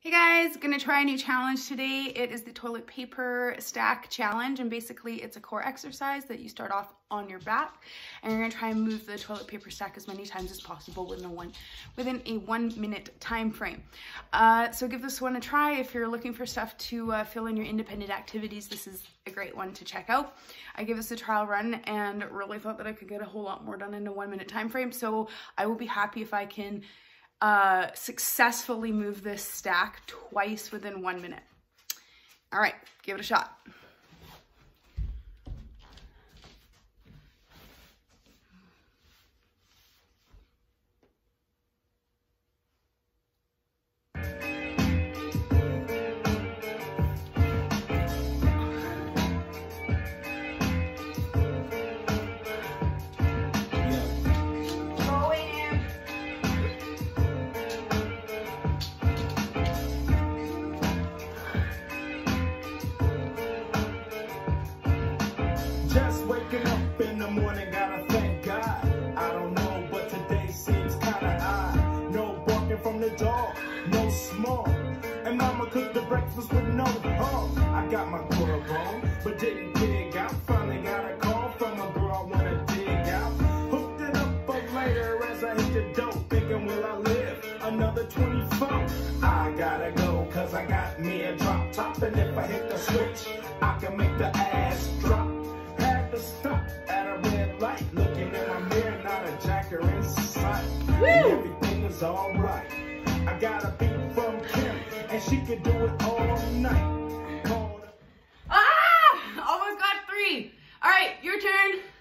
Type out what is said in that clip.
Hey guys, gonna try a new challenge today. It is the toilet paper stack challenge, and basically it's a core exercise that you start off on your back and you're gonna try and move the toilet paper stack as many times as possible within a 1 minute time frame. So give this one a try. If you're looking for stuff to fill in your independent activities, this is a great one to check out. I gave this a trial run and really thought that I could get a whole lot more done in a 1 minute time frame. So I will be happy if I can successfully move this stack twice within 1 minute. All right, give it a shot. Just waking up in the morning, gotta thank God. I don't know, but today seems kinda odd. No barking from the dog, no small. And mama cooked the breakfast with no hog. I got my grub on, but didn't dig out. Finally got a call from a girl I wanna dig out. Hooked it up for later as I hit the dope. Thinking, will I live another 24? I gotta go, cause I got me a drop top. And if I hit the switch, I can make the ass drop. Stop at a red light, looking in my mirror, not a jacker in sight. And everything is alright. I got a beat from Kim, and she could do it all night. Almost got 3. All right, your turn.